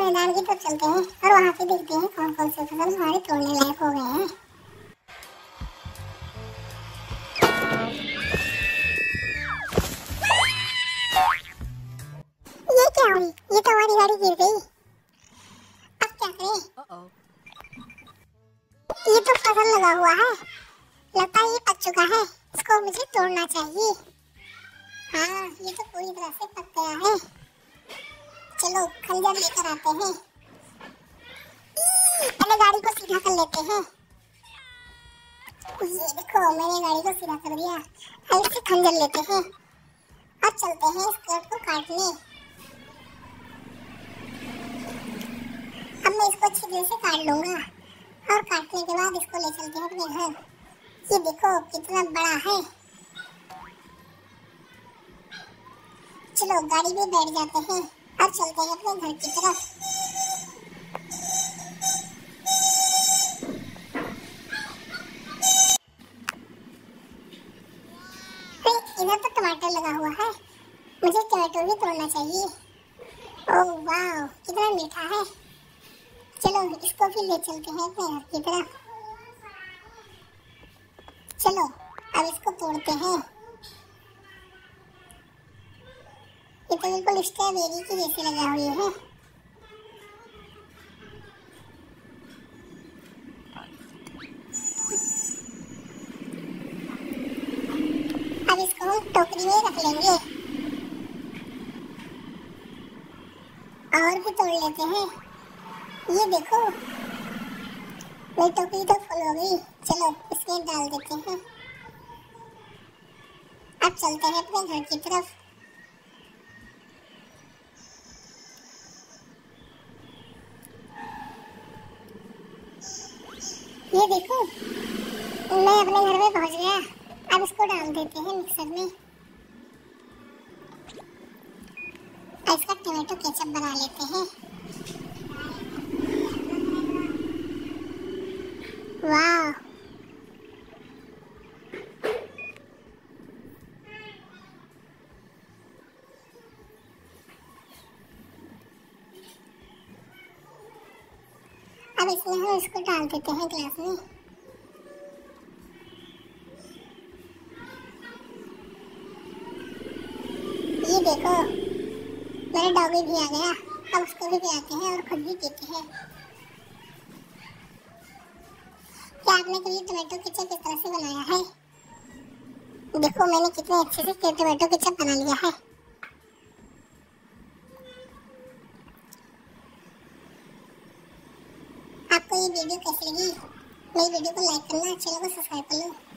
मैदान की तरफ चलते हैं और वहाँ पे देखते हैं कौन कौन से फसल हमारे तोड़ने लायक हो गए हैं। ये क्या हुई? ये तो हमारी गाड़ी गिर गई। अब क्या करें? ये तो फसल लगा हुआ है, लगता है ये पक चुका है। इसको मुझे तोड़ना चाहिए। हाँ, ये तो पूरी तरह से पक गया है। चलो खंजर लेकर आते हैं। पहले गाड़ी को सीधा कर लेते हैं। ये देखो, मैंने गाड़ी को सीधा कर दिया। अब इससे खंजर लेते हैं और चलते हैं इस कट को काटने। अब मैं इसको अच्छी तरह से काट लूंगा और काटने के बाद इसको ले चलते हैं अपने घर। ये देखो कितना बड़ा है। चलो गाड़ी में बैठ जाते हैं और चलते हैं अपने घर की तरफ। इधर तो टमाटर लगा हुआ है, मुझे टमाटर भी तोड़ना चाहिए। ओह वाह, कितना मीठा है। चलो इसको भी ले चलते हैं अपने घर की तरफ। चलो अब इसको तोड़ते हैं। ये तो बिल्कुल स्ट्रॉबेरी की जैसे लगा हुई है। अब इसको हम टोकरी में रख लेंगे और भी तोड़ लेते हैं। ये देखो मेरी टोकरी तो फुल हो गई। चलो इसमें डाल देते हैं। अब चलते हैं अपने घर की तरफ। ये देखो मैं अपने घर में पहुंच गया। अब इसको डाल देते हैं मिक्सर में। इसका टमाटो केचप बना लेते हैं। वाह, अब इसमें हम इसको डाल देते हैं ग्लास में। ये देखो मेरा डॉगी भी आ गया। अब उसको भी पिलाते हैं और खुद भी पीते हैं। क्या आपने कभी टमाटो केचप इस तरह से बनाया है? देखो मैंने कितने अच्छे से टमाटो केचप बना लिया है। आपको ये वीडियो कैसी लगी? मेरी वीडियो को लाइक करना, चैनल को सब्सक्राइब कर लो।